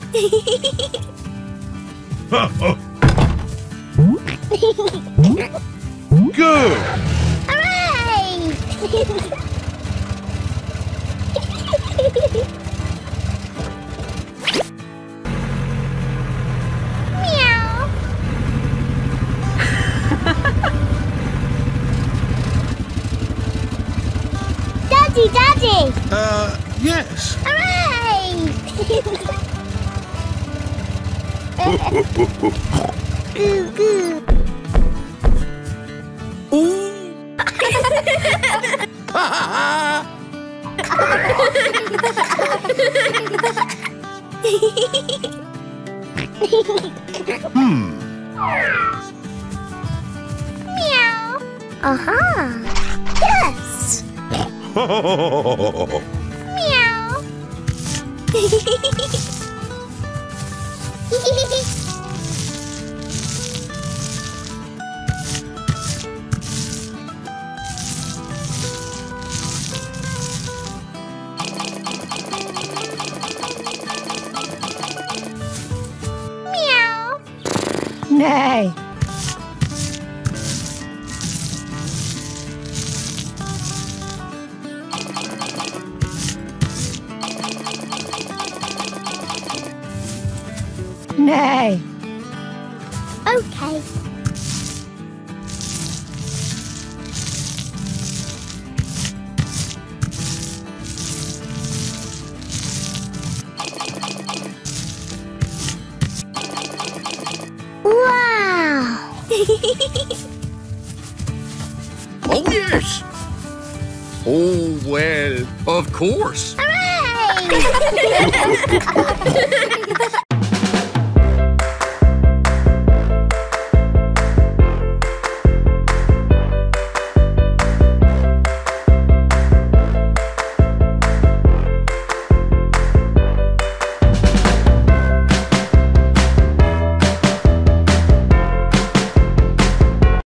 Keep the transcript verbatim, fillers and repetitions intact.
Good! Hooray! Meow. Daddy, Daddy! Uh, yes. Hooray! Hmm. Meow. Uh-huh. Yes. Meow. Meow. Nay. Nay. Okay. Wow! Oh, yes. Oh, well, of course. Hooray!